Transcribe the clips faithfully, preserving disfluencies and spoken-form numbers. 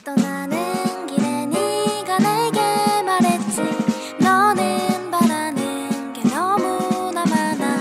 떠나는 길에 네가 내게 말했지. 너는 바라는 게 너무나 많아.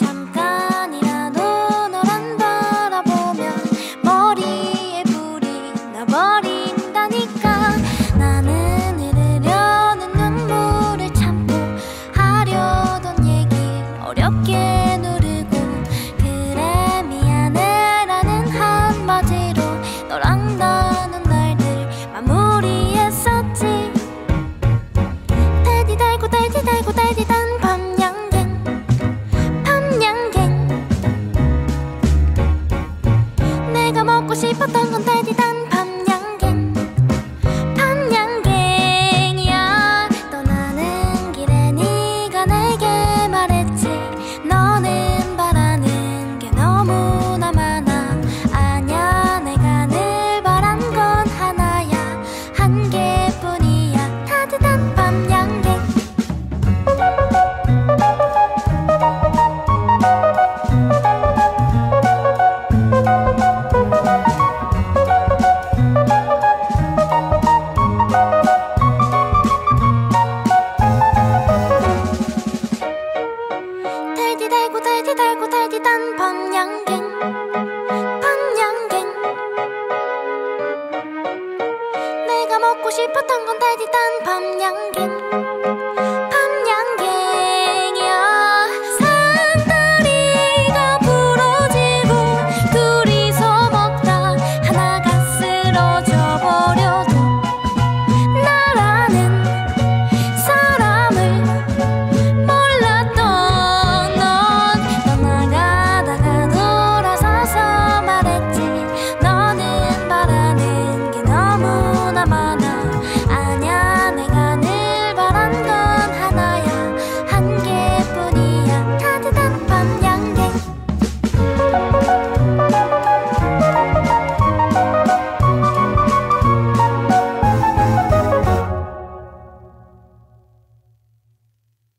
잠깐이라도 널 안 바라보면 머리에 불이 나버린다니까. 나는 흐르려는 눈물을 참고 하려던 얘기 어렵게 누르고 그래 미안해 라는 한마디로 너랑 나눈 날들 마무리했었지. 달디 달고 달디 달고 달디단 밤양갱 밤양갱. 내가 먹고 싶었던 건 달디단